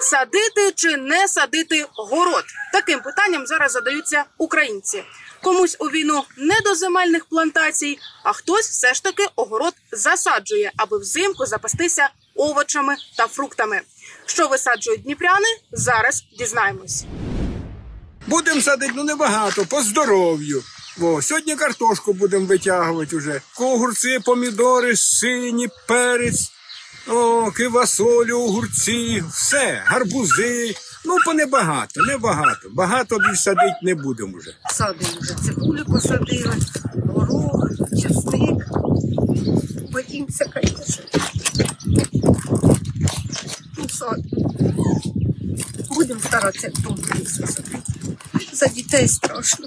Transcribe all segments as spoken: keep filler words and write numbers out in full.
Садити чи не садити город? Таким питанням зараз задаються українці. Комусь у війну не до земельних плантацій, а хтось все ж таки огород засаджує, аби взимку запастися овочами та фруктами. Що висаджують дніпряни, зараз дізнаємось. Будемо садити, ну небагато, по здоров'ю. О, сьогодні картошку будемо витягувати вже. Огурці, помідори, сині, перець, о, квасолю, огурці, все, гарбузи. Ну, по небагато, небагато. Багато більш садити не будемо вже. Садимо вже цибулю посадили, горох, чесник. Боїмося, звісно. Ну, садимо. Будемо старатися вдома все садити. За дітей страшно.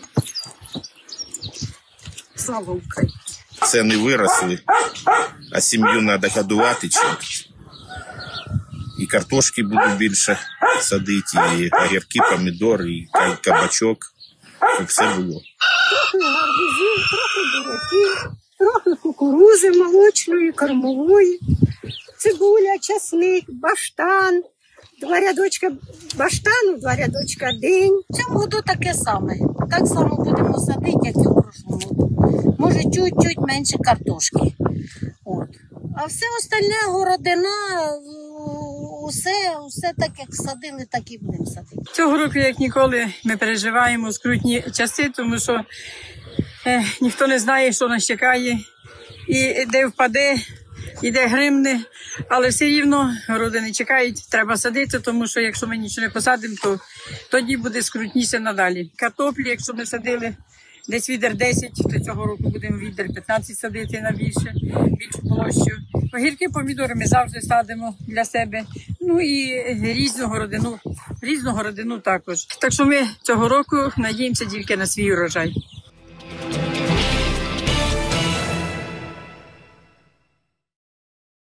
Слава Україні. Ціни виросли, а сім'ю треба годувати чимось. І картошки буду більше садити, і огірки, помідори, і кабачок, щоб все було. Трохи гарбузів, трохи буряків, трохи кукурузи молочної, кормової, цибуля, часник, баштан, два рядочка баштану, два рядочка динь. В цьому году таке саме. Так само будемо садити, як і в прошлому году. Може, чуть-чуть менше картошки. От. А все остальне, городина, усе, усе так, як садили, так і будемо садити. Цього року, як ніколи, ми переживаємо скрутні часи, тому що е, ніхто не знає, що нас чекає, і де впаде, і де гримне, але все рівно родини чекають, треба садити, тому що якщо ми нічого не посадимо, то тоді буде скрутніше надалі. Картоплі, якщо ми садили десь відер десять, то цього року будемо відер п'ятнадцять садити на більше, більшу площу. Огірки, помідори ми завжди садимо для себе. Ну і різну городину, різну городину також. Так що ми цього року надіємося тільки на свій урожай.